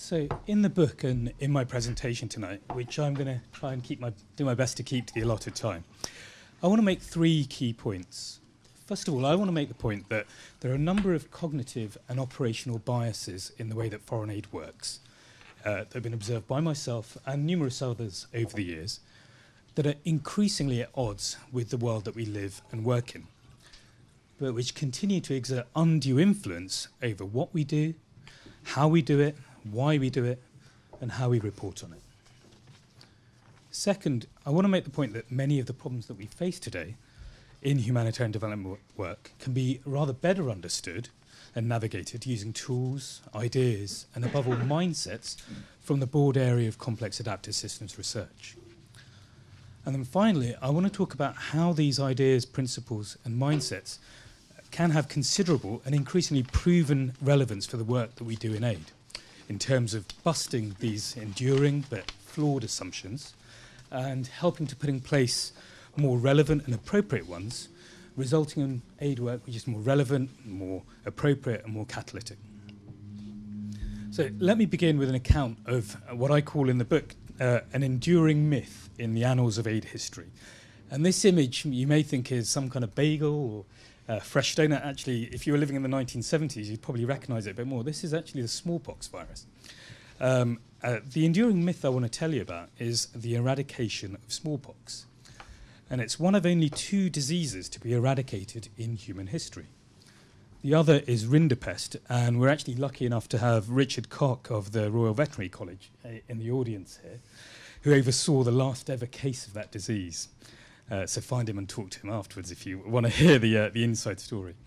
So in the book and in my presentation tonight, which I'm going to try and do my best to keep to the allotted time, I want to make three key points. First of all, I want to make the point that there are a number of cognitive and operational biases in the way that foreign aid works that have been observed by myself and numerous others over the years that are increasingly at odds with the world that we live and work in, but which continue to exert undue influence over what we do, how we do it, why we do it, and how we report on it. Second, I want to make the point that many of the problems that we face today in humanitarian development work can be rather better understood and navigated using tools, ideas, and above all mindsets from the broad area of complex adaptive systems research. And then finally, I want to talk about how these ideas, principles, and mindsets can have considerable and increasingly proven relevance for the work that we do in aid, in terms of busting these enduring but flawed assumptions and helping to put in place more relevant and appropriate ones, resulting in aid work which is more relevant, more appropriate, and more catalytic. So let me begin with an account of what I call in the book an enduring myth in the annals of aid history. And this image you may think is some kind of bagel or fresh donut. Actually, if you were living in the 1970s, you'd probably recognize it a bit more. This is actually the smallpox virus. The enduring myth I want to tell you about is the eradication of smallpox. And it's one of only two diseases to be eradicated in human history. The other is rinderpest, and we're actually lucky enough to have Richard Koch of the Royal Veterinary College in the audience here, who oversaw the last ever case of that disease. So find him and talk to him afterwards if you want to hear the inside story.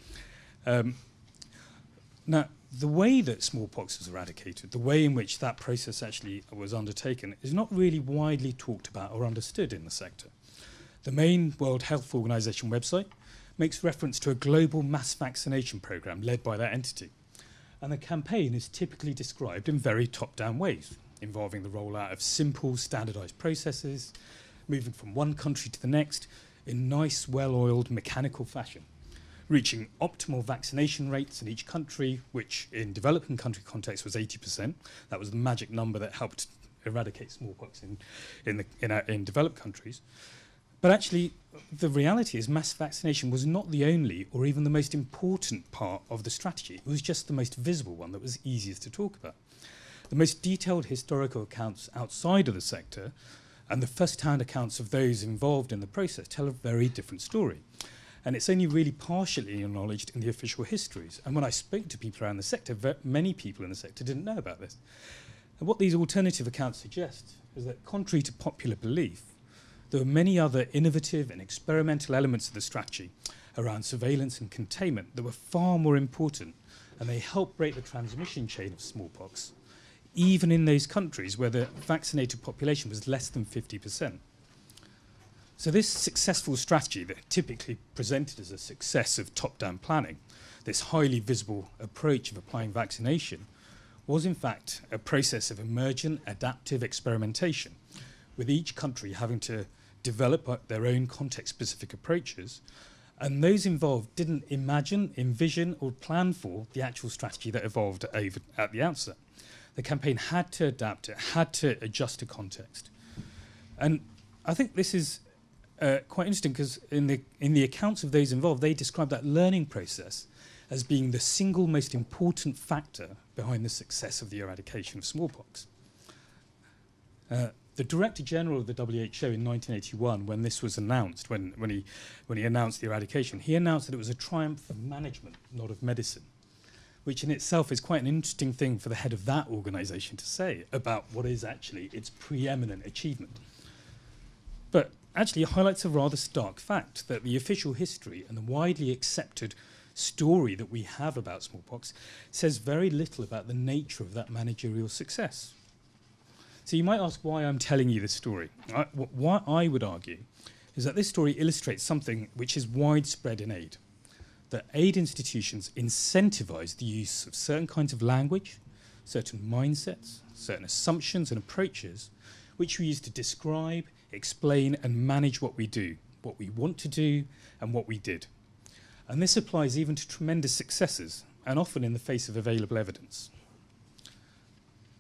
Now, the way that smallpox was eradicated, the way in which that process actually was undertaken, is not really widely talked about or understood in the sector. The main World Health Organization website makes reference to a global mass vaccination program led by that entity. And the campaign is typically described in very top-down ways, involving the rollout of simple, standardized processes, moving from one country to the next in nice, well-oiled, mechanical fashion, reaching optimal vaccination rates in each country, which in developing country context was 80%. That was the magic number that helped eradicate smallpox in developed countries. But actually, the reality is mass vaccination was not the only or even the most important part of the strategy. It was just the most visible one that was easiest to talk about. The most detailed historical accounts outside of the sector and the first-hand accounts of those involved in the process tell a very different story. And it's only really partially acknowledged in the official histories. And when I spoke to people around the sector, many people in the sector didn't know about this. And what these alternative accounts suggest is that, contrary to popular belief, there were many other innovative and experimental elements of the strategy around surveillance and containment that were far more important, and they helped break the transmission chain of smallpox, even in those countries where the vaccinated population was less than 50%. So this successful strategy that typically presented as a success of top-down planning, this highly visible approach of applying vaccination, was in fact a process of emergent adaptive experimentation, with each country having to develop their own context-specific approaches, and those involved didn't imagine, envision, or plan for the actual strategy that evolved at the outset. The campaign had to adapt, it had to adjust to context. And I think this is quite interesting because in the accounts of those involved, they describe that learning process as being the single most important factor behind the success of the eradication of smallpox. The Director General of the WHO in 1981, when this was announced, when he announced the eradication, he announced that it was a triumph of management, not of medicine, which in itself is quite an interesting thing for the head of that organization to say about what is actually its preeminent achievement. But actually it highlights a rather stark fact that the official history and the widely accepted story that we have about smallpox says very little about the nature of that managerial success. So you might ask why I'm telling you this story. What I would argue is that this story illustrates something which is widespread in aid, that aid institutions incentivize the use of certain kinds of language, certain mindsets, certain assumptions and approaches, which we use to describe, explain and manage what we do, what we want to do and what we did. And this applies even to tremendous successes, and often in the face of available evidence.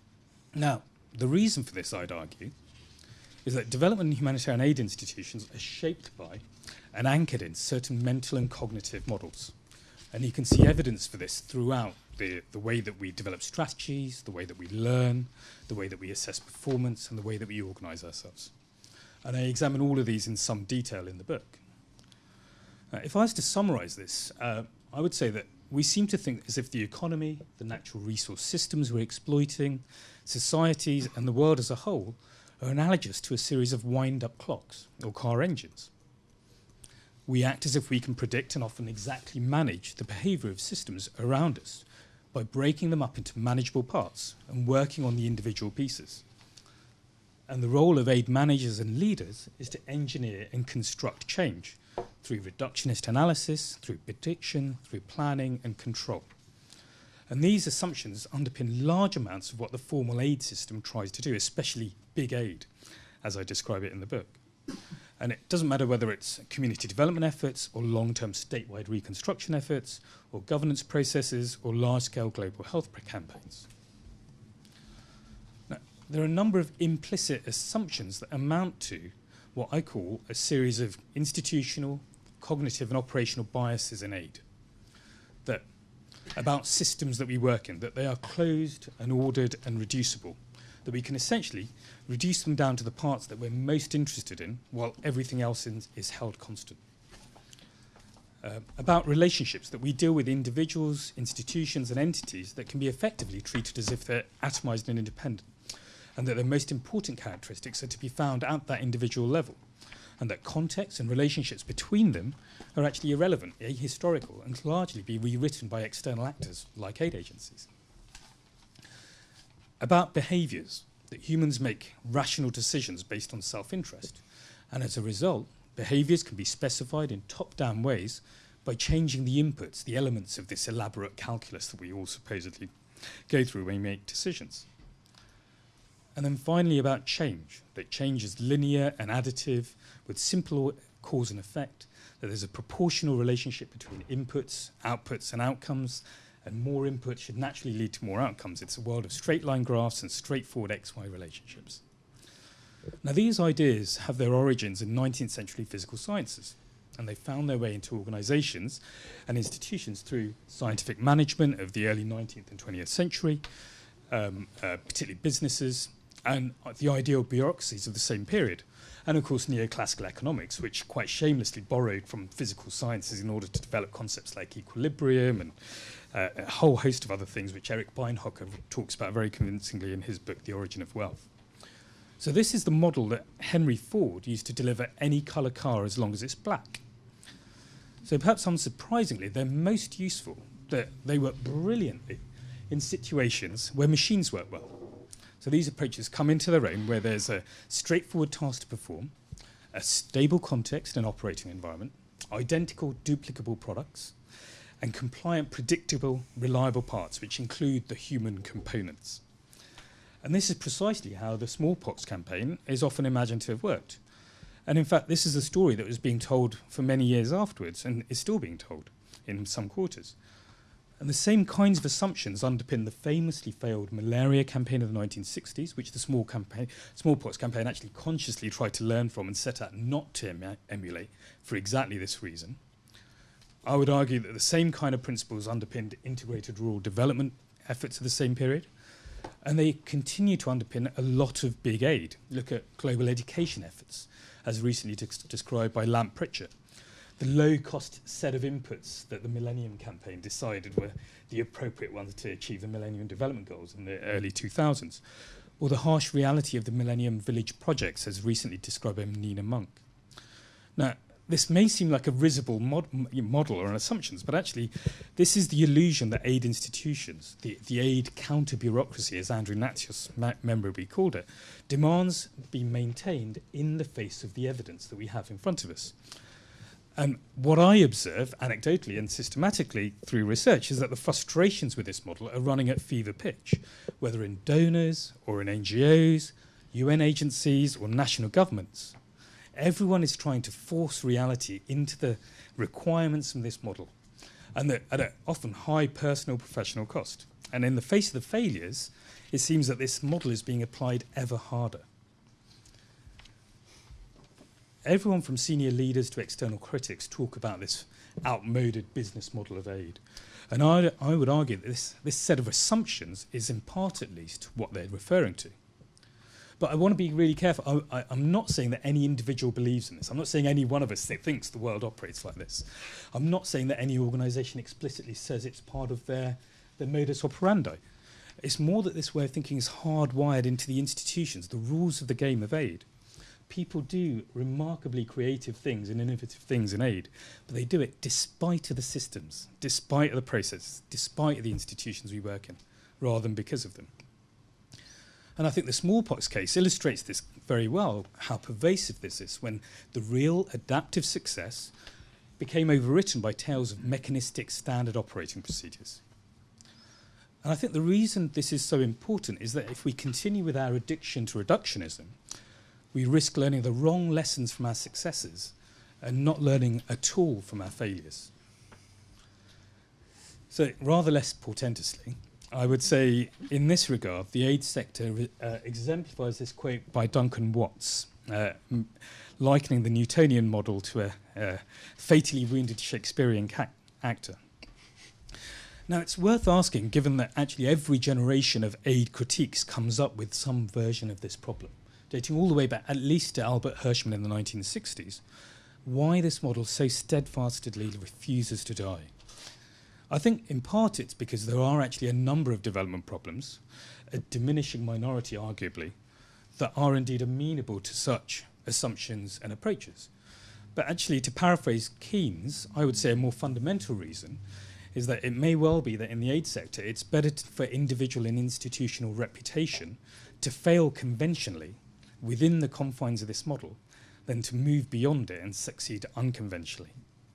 Now, the reason for this, I'd argue, is that development and humanitarian aid institutions are shaped by and anchored in certain mental and cognitive models. And you can see evidence for this throughout the way that we develop strategies, the way that we learn, the way that we assess performance, and the way that we organise ourselves. And I examine all of these in some detail in the book. If I was to summarise this, I would say that we seem to think as if the economy, the natural resource systems we're exploiting, societies, and the world as a whole are analogous to a series of wind-up clocks or car engines. We act as if we can predict and often exactly manage the behaviour of systems around us by breaking them up into manageable parts and working on the individual pieces. And the role of aid managers and leaders is to engineer and construct change through reductionist analysis, through prediction, through planning and control. And these assumptions underpin large amounts of what the formal aid system tries to do, especially big aid, as I describe it in the book. And it doesn't matter whether it's community development efforts or long-term statewide reconstruction efforts or governance processes or large-scale global health campaigns. Now, there are a number of implicit assumptions that amount to what I call a series of institutional, cognitive and operational biases in aid that about systems that we work in, that they are closed and ordered and reducible, that we can essentially reduce them down to the parts that we're most interested in while everything else is held constant. About relationships, that we deal with individuals, institutions and entities that can be effectively treated as if they're atomized and independent, and that their most important characteristics are to be found at that individual level, and that context and relationships between them are actually irrelevant, ahistorical, and can largely be rewritten by external actors like aid agencies. About behaviours, that humans make rational decisions based on self-interest, and as a result, behaviours can be specified in top-down ways by changing the inputs, the elements of this elaborate calculus that we all supposedly go through when we make decisions. And then finally about change, that change is linear and additive with simple cause and effect, that there's a proportional relationship between inputs, outputs and outcomes, and more input should naturally lead to more outcomes. It's a world of straight line graphs and straightforward XY relationships. Now these ideas have their origins in 19th century physical sciences, and they found their way into organisations and institutions through scientific management of the early 19th and 20th century, particularly businesses, and the ideal bureaucracies of the same period. And of course neoclassical economics, which quite shamelessly borrowed from physical sciences in order to develop concepts like equilibrium and a whole host of other things which Eric Beinhocker talks about very convincingly in his book, The Origin of Wealth. So this is the model that Henry Ford used to deliver any colour car as long as it's black. So perhaps unsurprisingly, they're most useful, that they work brilliantly in situations where machines work well. So these approaches come into their own where there's a straightforward task to perform, a stable context and operating environment, identical duplicable products, and compliant, predictable, reliable parts, which include the human components. And this is precisely how the smallpox campaign is often imagined to have worked. And in fact, this is a story that was being told for many years afterwards and is still being told in some quarters. And the same kinds of assumptions underpin the famously failed malaria campaign of the 1960s, which the smallpox campaign actually consciously tried to learn from and set out not to emulate for exactly this reason. I would argue that the same kind of principles underpinned integrated rural development efforts of the same period, and they continue to underpin a lot of big aid. Look at global education efforts, as recently described by Lamp Pritchett. The low-cost set of inputs that the Millennium Campaign decided were the appropriate ones to achieve the Millennium Development Goals in the early 2000s, or the harsh reality of the Millennium Village projects, as recently described by Nina Monk. Now, this may seem like a risible model or an assumptions, but actually this is the illusion that aid institutions, the aid counter-bureaucracy, as Andrew Natsios memorably called it, demands be maintained in the face of the evidence that we have in front of us. And what I observe anecdotally and systematically through research is that the frustrations with this model are running at fever pitch, whether in donors or in NGOs, UN agencies or national governments. Everyone is trying to force reality into the requirements from this model. and at an often high personal professional cost. And in the face of the failures, it seems that this model is being applied ever harder. Everyone from senior leaders to external critics talk about this outmoded business model of aid. And I would argue that this set of assumptions is in part at least what they're referring to. But I want to be really careful. I'm not saying that any individual believes in this. I'm not saying any one of us thinks the world operates like this. I'm not saying that any organisation explicitly says it's part of their modus operandi. It's more that this way of thinking is hardwired into the institutions, the rules of the game of aid. People do remarkably creative things and innovative things in aid, but they do it despite of the systems, despite of the processes, despite of the institutions we work in, rather than because of them. And I think the smallpox case illustrates this very well, how pervasive this is when the real adaptive success became overwritten by tales of mechanistic standard operating procedures. And I think the reason this is so important is that if we continue with our addiction to reductionism, we risk learning the wrong lessons from our successes and not learning at all from our failures. So rather less portentously, I would say in this regard, the aid sector exemplifies this quote by Duncan Watts, likening the Newtonian model to a fatally wounded Shakespearean actor. Now, it's worth asking, given that actually every generation of aid critiques comes up with some version of this problem, dating all the way back at least to Albert Hirschman in the 1960s, why this model so steadfastly refuses to die. I think in part it's because there are actually a number of development problems, a diminishing minority arguably, that are indeed amenable to such assumptions and approaches. But actually, to paraphrase Keynes, I would say a more fundamental reason is that it may well be that in the aid sector it's better for individual and institutional reputation to fail conventionally within the confines of this model than to move beyond it and succeed unconventionally.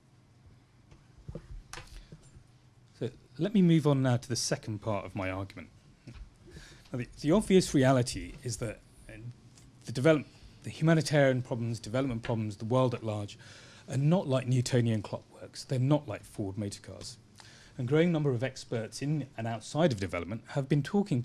So let me move on now to the second part of my argument. Now, the obvious reality is that the humanitarian problems, development problems, the world at large, are not like Newtonian clockworks. They're not like Ford motor cars. And a growing number of experts in and outside of development have been talking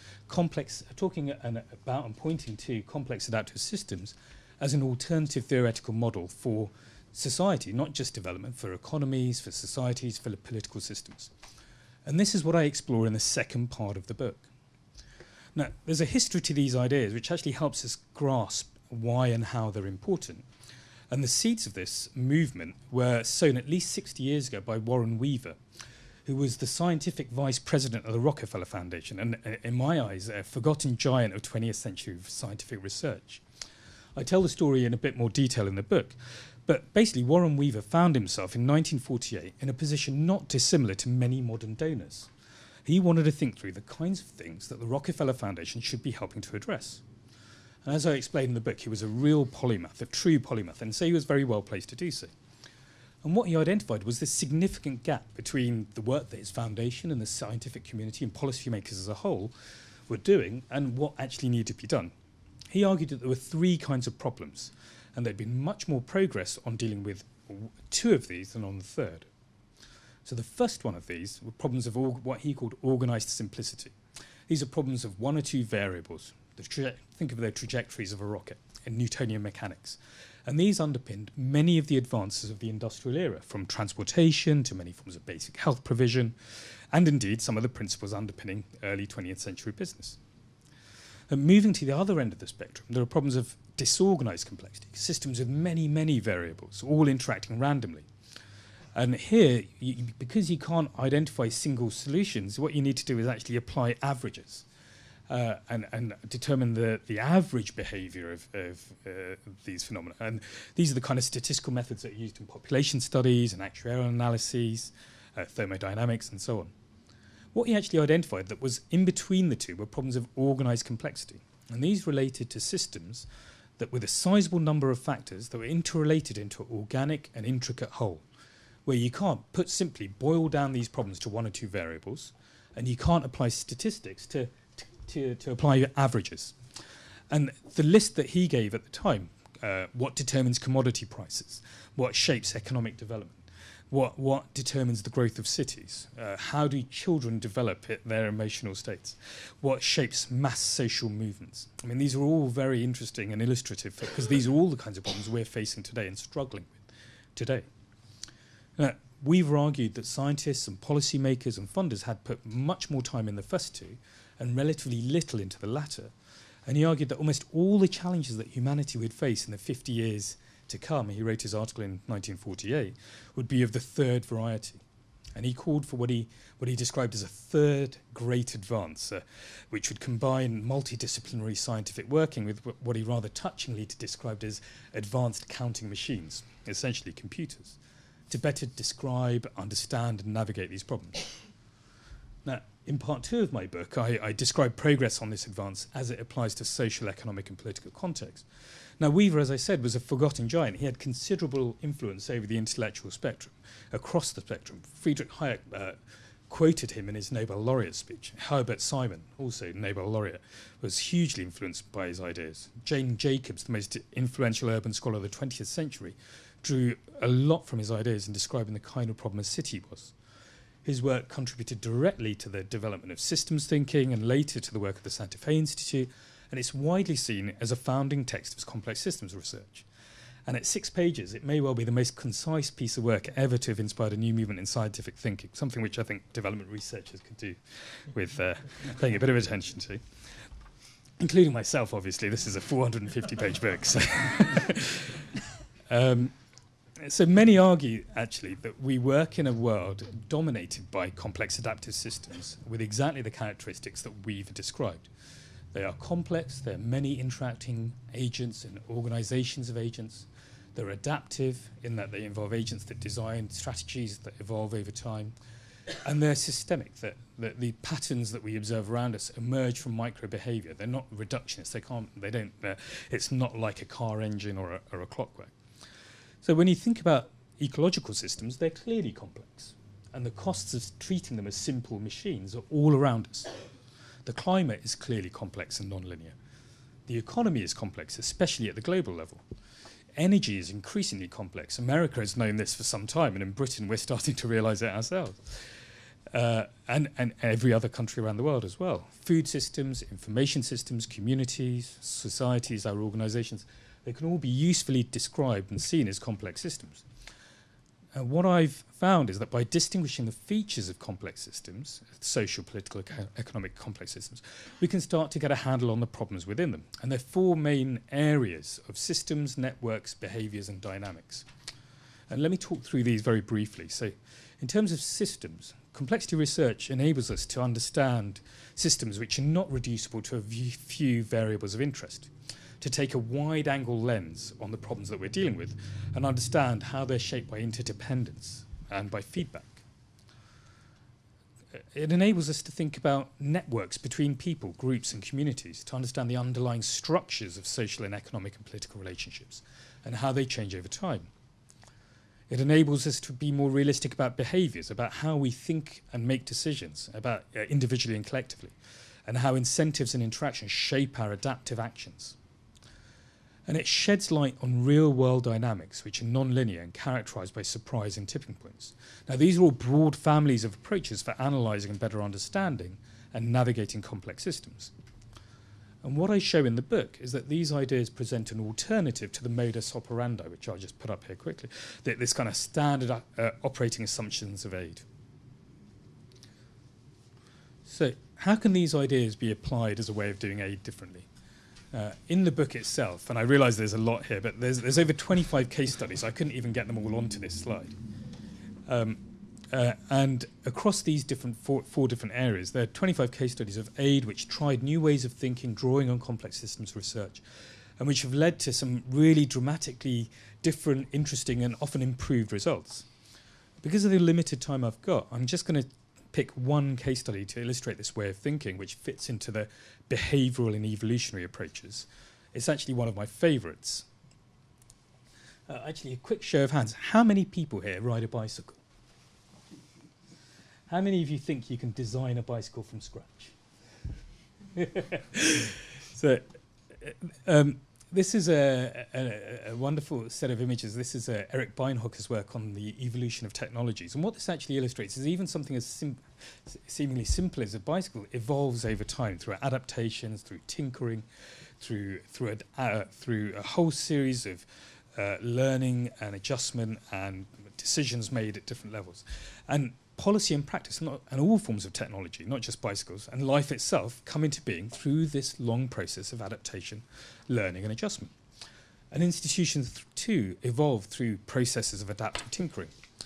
about and pointing to complex adaptive systems as an alternative theoretical model for society, not just development, for economies, for societies, for political systems. And this is what I explore in the second part of the book. Now, there's a history to these ideas which actually helps us grasp why and how they're important. And the seeds of this movement were sown at least 60 years ago by Warren Weaver, who was the scientific vice president of the Rockefeller Foundation, and in my eyes, a forgotten giant of 20th century scientific research. I tell the story in a bit more detail in the book, but basically Warren Weaver found himself in 1948 in a position not dissimilar to many modern donors. He wanted to think through the kinds of things that the Rockefeller Foundation should be helping to address. And as I explained in the book, he was a real polymath, a true polymath, and so he was very well placed to do so. And what he identified was this significant gap between the work that his foundation and the scientific community and policymakers as a whole were doing and what actually needed to be done. He argued that there were three kinds of problems, and there'd been much more progress on dealing with two of these than on the third. So the first one of these were problems of what he called organised simplicity. These are problems of one or two variables. Think of the trajectories of a rocket in Newtonian mechanics. And these underpinned many of the advances of the industrial era, from transportation to many forms of basic health provision, and indeed some of the principles underpinning early 20th century business. And moving to the other end of the spectrum, there are problems of disorganized complexity, systems with many, many variables, all interacting randomly. And here, because you can't identify single solutions, what you need to do is actually apply averages. And determine the average behavior of these phenomena. And these are the kind of statistical methods that are used in population studies and actuarial analyses, thermodynamics, and so on. What he actually identified that was in between the two were problems of organised complexity. And these related to systems that with a sizable number of factors that were interrelated into an organic and intricate whole, where you can't, put simply, boil down these problems to one or two variables, and you can't apply statistics to apply averages. And the list that he gave at the time, what determines commodity prices, what shapes economic development, What determines the growth of cities? How do children develop their emotional states? What shapes mass social movements? I mean, these are all very interesting and illustrative because these are all the kinds of problems we're facing today and struggling with today. We've argued that scientists and policymakers and funders had put much more time in the first two and relatively little into the latter. And he argued that almost all the challenges that humanity would face in the 50 years to come, he wrote his article in 1948, would be of the third variety. And he called for what he described as a third great advance, which would combine multidisciplinary scientific working with what he rather touchingly described as advanced counting machines, essentially computers, to better describe, understand, and navigate these problems. Now, in part 2 of my book, I describe progress on this advance as it applies to social, economic, and political context. Now, Weaver, as I said, was a forgotten giant. He had considerable influence over the intellectual spectrum, across the spectrum. Friedrich Hayek quoted him in his Nobel laureate speech. Herbert Simon, also Nobel laureate, was hugely influenced by his ideas. Jane Jacobs, the most influential urban scholar of the 20th century, drew a lot from his ideas in describing the kind of problem a city was. His work contributed directly to the development of systems thinking and later to the work of the Santa Fe Institute, and it's widely seen as a founding text of complex systems research. And at 6 pages, it may well be the most concise piece of work ever to have inspired a new movement in scientific thinking, something which I think development researchers could do with paying a bit of attention to. Including myself, obviously. This is a 450-page book. So, so many argue, actually, that we work in a world dominated by complex adaptive systems with exactly the characteristics that we've described. They are complex, there are many interacting agents and organizations of agents. They're adaptive in that they involve agents that design strategies that evolve over time. And they're systemic, that the patterns that we observe around us emerge from micro-behavior. They're not reductionist, it's not like a car engine or a clockwork. So when you think about ecological systems, they're clearly complex. And the costs of treating them as simple machines are all around us. The climate is clearly complex and nonlinear. The economy is complex, especially at the global level. Energy is increasingly complex. America has known this for some time, and in Britain we're starting to realise it ourselves. And every other country around the world as well. Food systems, information systems, communities, societies, our organisations, they can all be usefully described and seen as complex systems. And what I've found is that by distinguishing the features of complex systems, social, political, economic complex systems, we can start to get a handle on the problems within them. And there are 4 main areas of systems, networks, behaviours, and dynamics. And let me talk through these very briefly. So in terms of systems, complexity research enables us to understand systems which are not reducible to a few variables of interest, to take a wide-angle lens on the problems that we're dealing with and understand how they're shaped by interdependence and by feedback. It enables us to think about networks between people, groups, and communities, to understand the underlying structures of social and economic and political relationships and how they change over time. It enables us to be more realistic about behaviours, about how we think and make decisions, about individually and collectively, and how incentives and interactions shape our adaptive actions. And it sheds light on real-world dynamics, which are non-linear and characterised by surprise and tipping points. Now, these are all broad families of approaches for analysing and better understanding and navigating complex systems. And what I show in the book is that these ideas present an alternative to the modus operandi, which I'll just put up here quickly, this kind of standard operating assumptions of aid. So how can these ideas be applied as a way of doing aid differently? In the book itself, and I realise there's a lot here, but there's over 25 case studies. I couldn't even get them all onto this slide. And across these four different areas, there are 25 case studies of aid which tried new ways of thinking, drawing on complex systems research, and which have led to some really dramatically different, interesting, and often improved results. Because of the limited time I've got, I'm just going to pick one case study to illustrate this way of thinking, which fits into the behavioural and evolutionary approaches. It's actually one of my favourites. Actually, a quick show of hands. How many people here ride a bicycle? How many of you think you can design a bicycle from scratch? So this is a wonderful set of images. This is Eric Beinhocker's work on the evolution of technologies. And what this actually illustrates is even something as seemingly simple as a bicycle evolves over time through adaptations, through tinkering, through a whole series of learning and adjustment and decisions made at different levels. And policy and practice, and all forms of technology, not just bicycles, and life itself come into being through this long process of adaptation, learning and adjustment. And institutions too evolve through processes of adaptive tinkering.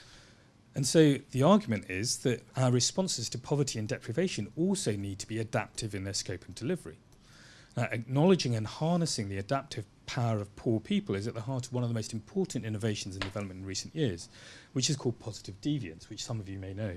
And so the argument is that our responses to poverty and deprivation also need to be adaptive in their scope and delivery. Now, acknowledging and harnessing the adaptive power of poor people is at the heart of one of the most important innovations in development in recent years, which is called positive deviance, which some of you may know.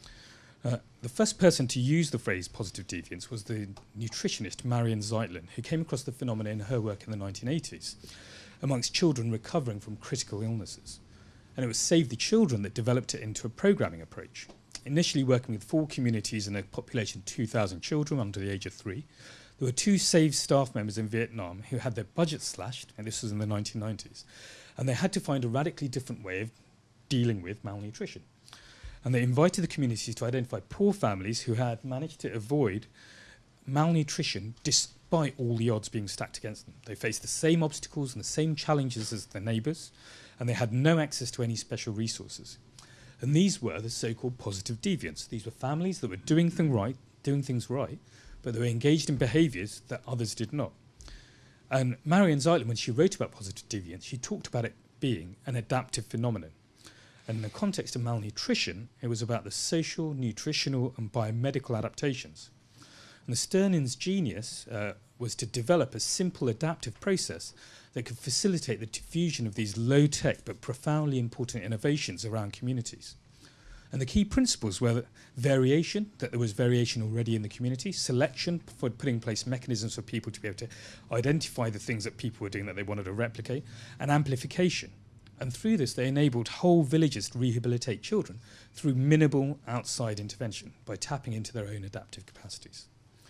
The first person to use the phrase positive deviance was the nutritionist Marion Zeitlin, who came across the phenomenon in her work in the 1980s amongst children recovering from critical illnesses. And it was Save the Children that developed it into a programming approach, initially working with 4 communities and a population of 2,000 children under the age of 3. There were 2 SAVE staff members in Vietnam who had their budgets slashed, and this was in the 1990s, and they had to find a radically different way of dealing with malnutrition. And they invited the communities to identify poor families who had managed to avoid malnutrition despite all the odds being stacked against them. They faced the same obstacles and the same challenges as their neighbours, and they had no access to any special resources. And these were the so-called positive deviants. These were families that were doing things right, but they were engaged in behaviours that others did not. And Marion Zeitlin, when she wrote about positive deviance, she talked about it being an adaptive phenomenon. And in the context of malnutrition, it was about the social, nutritional and biomedical adaptations. And the Sternin's genius was to develop a simple adaptive process that could facilitate the diffusion of these low-tech but profoundly important innovations around communities. And the key principles were that there was variation already in the community, selection for putting in place mechanisms for people to be able to identify the things that people were doing that they wanted to replicate, and amplification. And through this, they enabled whole villages to rehabilitate children through minimal outside intervention by tapping into their own adaptive capacities.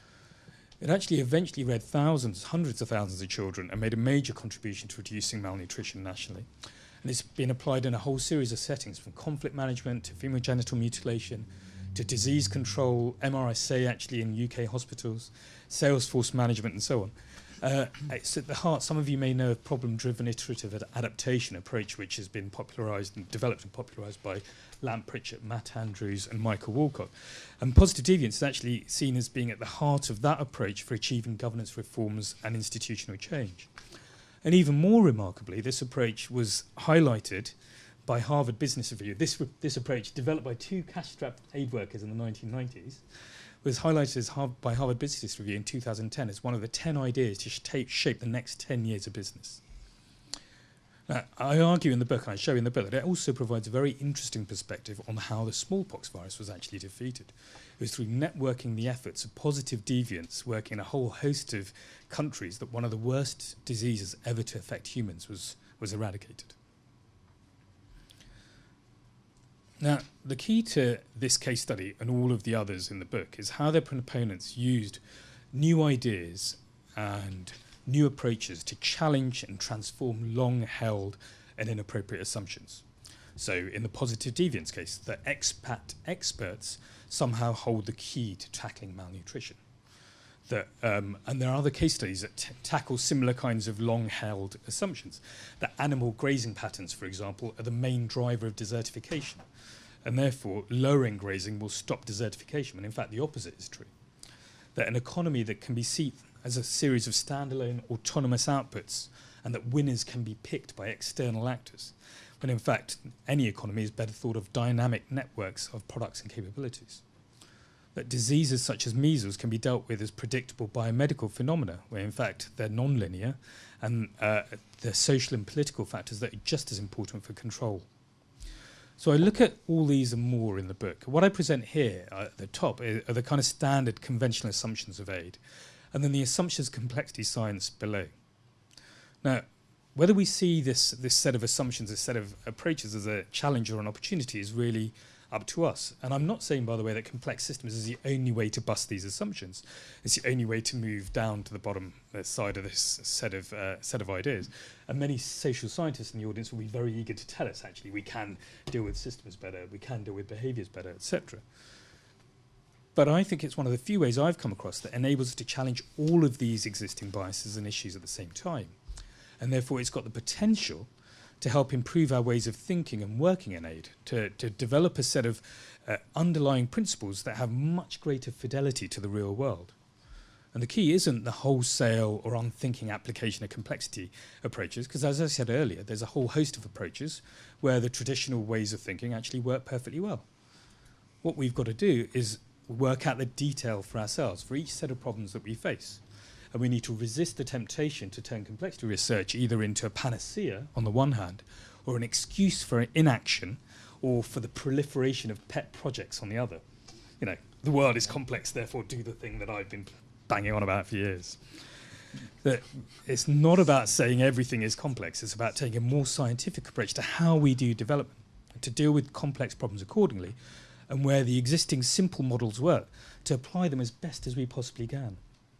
It actually eventually read thousands, hundreds of thousands of children and made a major contribution to reducing malnutrition nationally. And it's been applied in a whole series of settings, from conflict management to female genital mutilation to disease control, MRSA actually in UK hospitals, Salesforce management and so on. It's at the heart, some of you may know of problem-driven iterative adaptation approach, which has been popularised and developed and popularised by Lamp Pritchett, Matt Andrews and Michael Walcott. And positive deviance is actually seen as being at the heart of that approach for achieving governance reforms and institutional change. And even more remarkably, this approach was highlighted by Harvard Business Review. This approach, developed by 2 cash-strapped aid workers in the 1990s, was highlighted by Harvard Business Review in 2010 as one of the 10 ideas to shape the next 10 years of business. Now, I argue in the book, and I show in the book, that it also provides a very interesting perspective on how the smallpox virus was actually defeated. It was through networking the efforts of positive deviants working in a whole host of countries that one of the worst diseases ever to affect humans was eradicated. Now, the key to this case study and all of the others in the book is how their proponents used new ideas and new approaches to challenge and transform long-held and inappropriate assumptions. So in the positive deviance case, the experts somehow hold the key to tackling malnutrition. And there are other case studies that tackle similar kinds of long-held assumptions. That animal grazing patterns, for example, are the main driver of desertification. And therefore, lowering grazing will stop desertification, when in fact the opposite is true. That an economy that can be seen as a series of standalone autonomous outputs, and that winners can be picked by external actors, when in fact any economy is better thought of dynamic networks of products and capabilities. That diseases such as measles can be dealt with as predictable biomedical phenomena, where in fact they're non-linear, and they're social and political factors that are just as important for control. So I look at all these and more in the book. What I present here at the top are the kind of standard conventional assumptions of aid, and then the assumptions complexity science below. Now, whether we see this set of assumptions, this set of approaches as a challenge or an opportunity is really up to us. And I'm not saying, by the way, that complex systems is the only way to bust these assumptions. It's the only way to move down to the bottom side of this set of ideas. And many social scientists in the audience will be very eager to tell us, actually, we can deal with systems better, we can deal with behaviours better, etc. But I think it's one of the few ways I've come across that enables us to challenge all of these existing biases and issues at the same time. And therefore, it's got the potential to help improve our ways of thinking and working in aid, to develop a set of underlying principles that have much greater fidelity to the real world. And the key isn't the wholesale or unthinking application of complexity approaches, because as I said earlier, there's a whole host of approaches where the traditional ways of thinking actually work perfectly well. What we've got to do is work out the detail for ourselves, for each set of problems that we face. And we need to resist the temptation to turn complexity research either into a panacea on the one hand, or an excuse for inaction, or for the proliferation of pet projects on the other. You know, the world is complex, therefore do the thing that I've been banging on about for years. That it's not about saying everything is complex, it's about taking a more scientific approach to how we do development, to deal with complex problems accordingly, and where the existing simple models work, to apply them as best as we possibly can.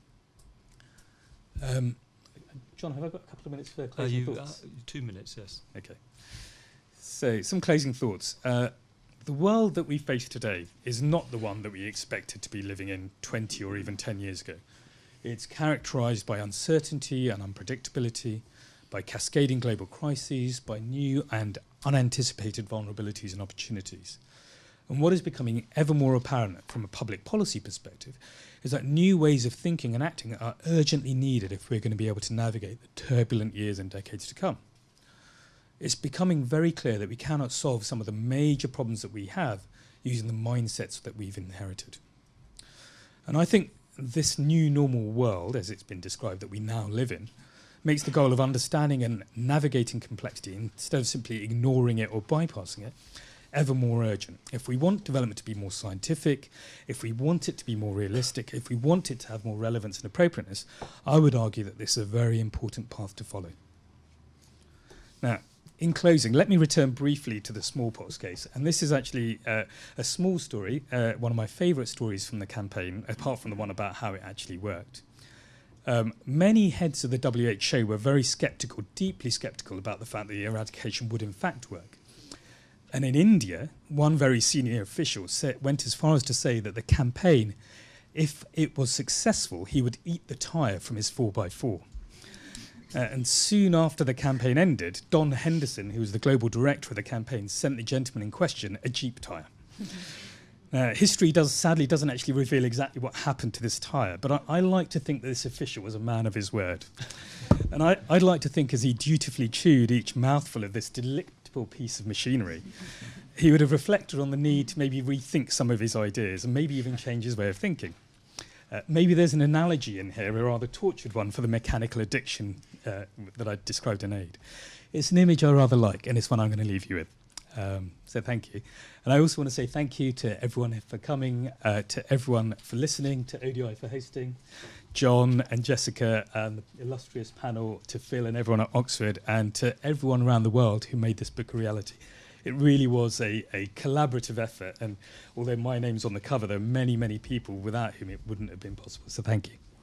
John, have I got a couple of minutes for closing thoughts? 2 minutes, yes. Okay. So, some closing thoughts. The world that we face today is not the one that we expected to be living in 20 or even 10 years ago. It's characterized by uncertainty and unpredictability, by cascading global crises, by new and unanticipated vulnerabilities and opportunities. And what is becoming ever more apparent from a public policy perspective is that new ways of thinking and acting are urgently needed if we're going to be able to navigate the turbulent years and decades to come. It's becoming very clear that we cannot solve some of the major problems that we have using the mindsets that we've inherited. And I think this new normal world, as it's been described, that we now live in, makes the goal of understanding and navigating complexity, instead of simply ignoring it or bypassing it, ever more urgent. If we want development to be more scientific, if we want it to be more realistic, if we want it to have more relevance and appropriateness, I would argue that this is a very important path to follow. Now, in closing, let me return briefly to the smallpox case. And this is actually a small story, one of my favourite stories from the campaign, apart from the one about how it actually worked. Many heads of the WHO were very sceptical, deeply sceptical about the fact that the eradication would in fact work. And in India, one very senior official went as far as to say that the campaign, if it was successful, he would eat the tyre from his 4x4. And soon after the campaign ended, Don Henderson, who was the global director of the campaign, sent the gentleman in question a Jeep tyre. History sadly doesn't actually reveal exactly what happened to this tyre, but I like to think that this official was a man of his word. And I'd like to think as he dutifully chewed each mouthful of this delectable piece of machinery, he would have reflected on the need to maybe rethink some of his ideas and maybe even change his way of thinking. Maybe there's an analogy in here, a rather tortured one, for the mechanical addiction that I described in AID. It's an image I rather like, and it's one I'm going to leave you with. So thank you. And I also want to say thank you to everyone for coming, to everyone for listening, to ODI for hosting, John and Jessica and the illustrious panel, to Phil and everyone at Oxford, and to everyone around the world who made this book a reality. It really was a collaborative effort, and although my name's on the cover, there are many, many people without whom it wouldn't have been possible. So thank you.